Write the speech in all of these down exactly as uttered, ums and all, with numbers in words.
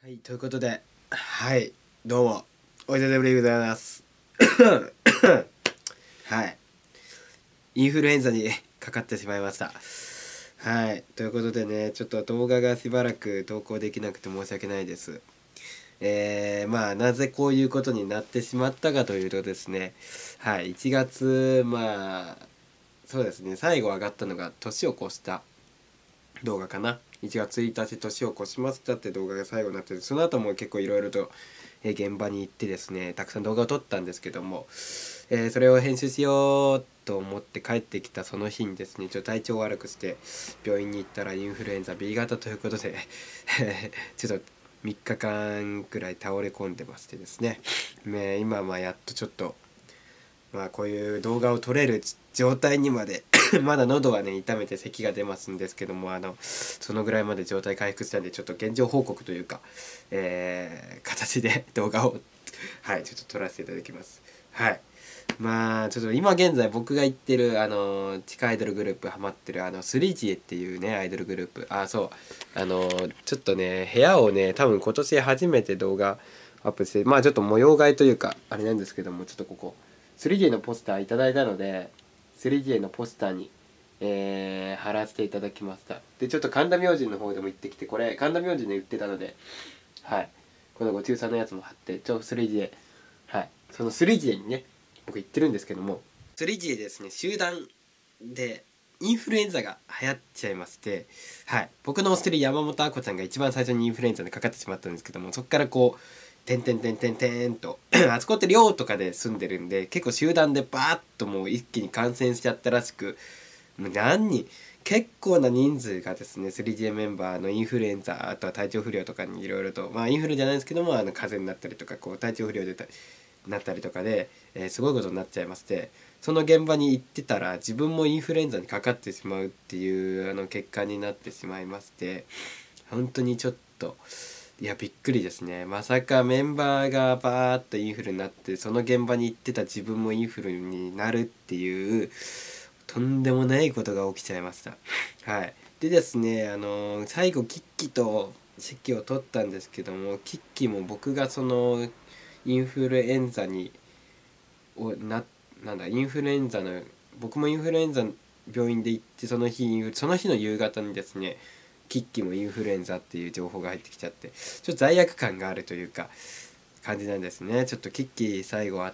はい、ということで、はい、どうも、お久しぶりでございます。はい、インフルエンザにかかってしまいました。はい、ということでね、ちょっと動画がしばらく投稿できなくて申し訳ないです。えー、まあ、なぜこういうことになってしまったかというとですね、はい、いちがつ、まあ、そうですね、最後上がったのが年を越した動画かな。いちがつついたち年を越しましたって動画が最後になってて、その後も結構いろいろと現場に行ってですね、たくさん動画を撮ったんですけども、えー、それを編集しようと思って帰ってきたその日にですね、ちょっと体調を悪くして病院に行ったらインフルエンザ ビー 型ということでちょっとみっかかんくらい倒れ込んでましてですね、ね今まあやっとちょっとまあこういう動画を撮れる状態にまでまだ喉はね痛めて咳が出ますんですけども、あのそのぐらいまで状態回復したんで、ちょっと現状報告というか、えー、形で動画をはいちょっと撮らせていただきます。はい、まあちょっと今現在僕が行ってるあの地下アイドルグループハマってるあのスリージエっていうねアイドルグループ、あそうあのちょっとね部屋をね多分今年初めて動画アップして、まあちょっと模様替えというかあれなんですけども、ちょっとここスリージエのポスターいただいたので スリージエのポスターに、えー、貼らせていただきました。でちょっと神田明神の方でも行ってきて、これ神田明神で売ってたので、はいこのご中さんのやつも貼ってちょ スリージエ、はいその スリージエにね僕行ってるんですけども、スリージエですね集団でインフルエンザが流行っちゃいまして、はい僕の推してる山本あこちゃんが一番最初にインフルエンザにかかってしまったんですけども、そこからこうてんてんてんてんてんとあそこって寮とかで住んでるんで、結構集団でバーッともう一気に感染しちゃったらしく、もう何人結構な人数がですね スリージエ メンバーのインフルエンザ、あとは体調不良とかにいろいろと、まあインフルじゃないですけどもあの風邪になったりとかこう体調不良でなったりとかで、えー、すごいことになっちゃいまして、その現場に行ってたら自分もインフルエンザにかかってしまうっていうあの結果になってしまいまして、本当にちょっといやびっくりですね。まさかメンバーがバーッとインフルになってその現場に行ってた自分もインフルになるっていうとんでもないことが起きちゃいました。はいでですね、あのー最後キッキと席を取ったんですけども、キッキも僕がそのインフルエンザにをななんだインフルエンザの僕もインフルエンザの病院で行って、その日その日の夕方にですねキッキもインフルエンザっていう情報が入ってきちゃって、ちょっと罪悪感があるというか感じなんですね。ちょっとキッキ最後あって、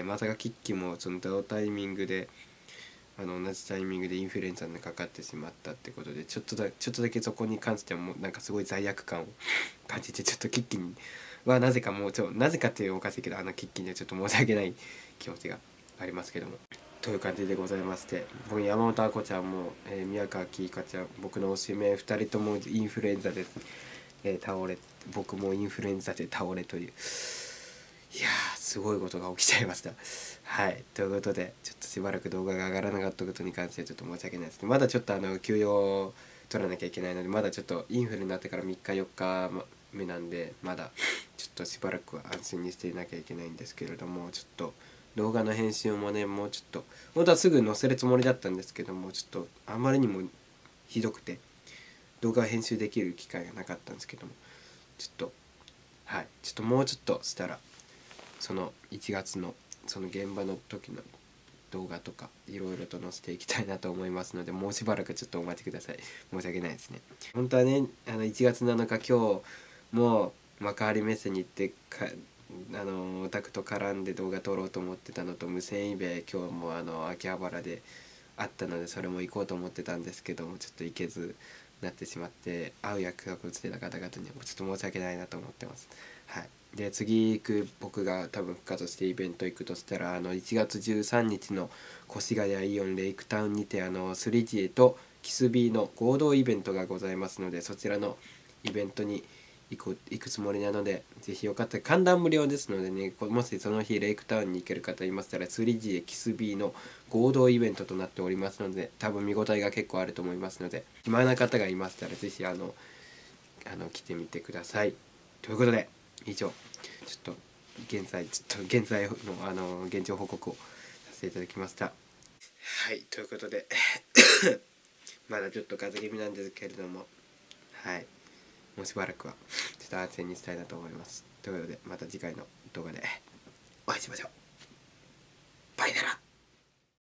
まさかキッキもその同タイミングであの同じタイミングでインフルエンザにかかってしまったってことで、ちょっとだちょっとだけそこに関してはもうなんかすごい罪悪感を感じて、ちょっとキッキにはなぜかもうちょなぜかっていうおかしいけど、あのキッキにはちょっと申し訳ない気持ちがありますけども、という感じでございまして、僕山本あこちゃんも、えー、宮川きいかちゃん、僕のおしめふたりともインフルエンザで、えー、倒れ、僕もインフルエンザで倒れという、いやーすごいことが起きちゃいました。はいということでちょっとしばらく動画が上がらなかったことに関してちょっと申し訳ないですね。まだちょっとあの休養を取らなきゃいけないので、まだちょっとインフルになってからみっかよっかめなんで、まだちょっとしばらくは安心にしていなきゃいけないんですけれども、ちょっと動画の編集もねもうちょっと本当はすぐ載せるつもりだったんですけども、ちょっとあまりにもひどくて動画編集できる機会がなかったんですけども、ちょっとはいちょっともうちょっとしたらそのいちがつのその現場の時の動画とかいろいろと載せていきたいなと思いますので、もうしばらくちょっとお待ちください。申し訳ないですね。本当はねあのいちがつなのか今日も幕張メッセに行ってかあのオタクと絡んで動画撮ろうと思ってたのと、無線イベ今日もあの秋葉原であったのでそれも行こうと思ってたんですけども、ちょっと行けずなってしまって、会う約束をしてた方々にはちょっと申し訳ないなと思ってます。はいで次行く僕が多分復活してイベント行くとしたら、あのいちがつじゅうさんにちの越谷イオンレイクタウンにてあの スリージエ とキスビーの合同イベントがございますので、そちらのイベントに行く行くつもりなので、ぜひよかったら観覧無料ですのでね、もしその日レイクタウンに行ける方いましたら スリージエ キスビーの合同イベントとなっておりますので、多分見応えが結構あると思いますので、暇な方がいましたらぜひあのあの来てみてください。ということで以上ちょっと現在ちょっと現在のあの現状報告をさせていただきました。はいということでまだちょっと風邪気味なんですけれども、はいもうしばらくはちょっと安全にしたいなと思います。ということでまた次回の動画でお会いしましょう。